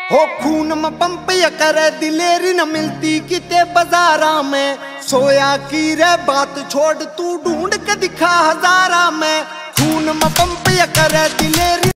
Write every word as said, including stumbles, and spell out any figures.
हो खून में पंप या करे दिलेरी न मिलती किते बाजारा में। सोया की रे बात छोड़ तू ढूंढ के दिखा हजारा में। खून में पंप या करे दिलेरी